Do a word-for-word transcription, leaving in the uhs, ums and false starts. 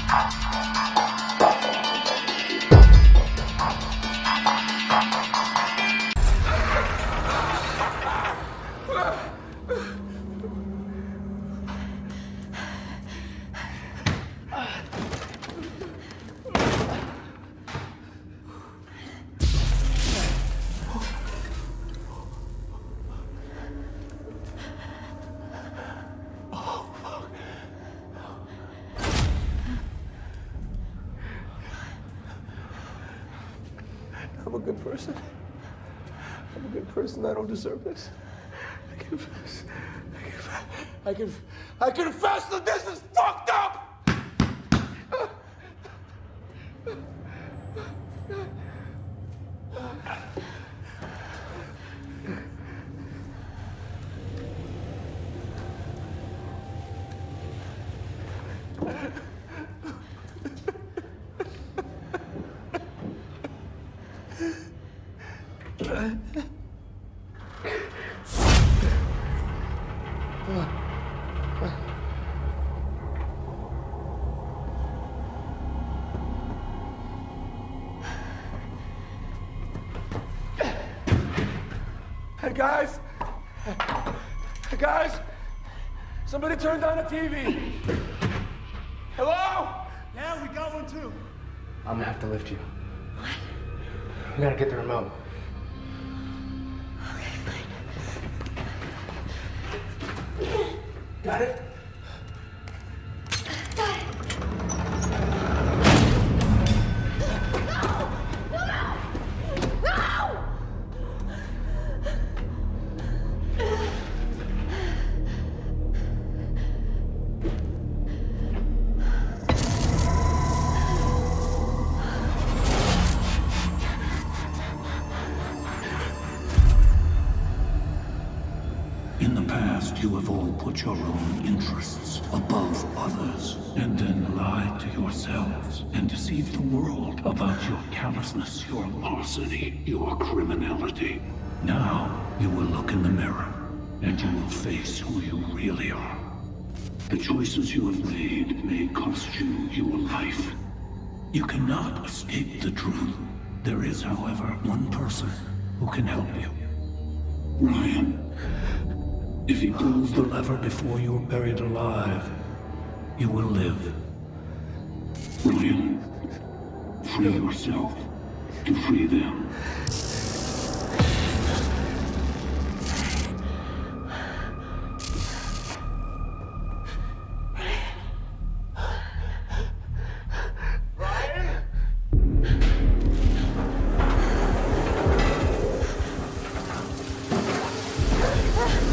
I'm a good person. I'm a good person. I don't deserve this. I confess. I confess. I confess, I confess that this is fucked up! Hey guys! Hey guys! Somebody turn down the T V! Hello? Yeah, we got one too. I'm gonna have to lift you. What? We gotta get the remote. Okay, fine. Got it? Got it. In the past, you have all put your own interests above others, and then lied to yourselves and deceived the world about your callousness, your larceny, your criminality. Now, you will look in the mirror, and you will face who you really are. The choices you have made may cost you your life. You cannot escape the truth. There is, however, one person who can help you. Ryan. If he pulls the lever before you're buried alive, you will live. Ryan, free yourself to free them. Ryan?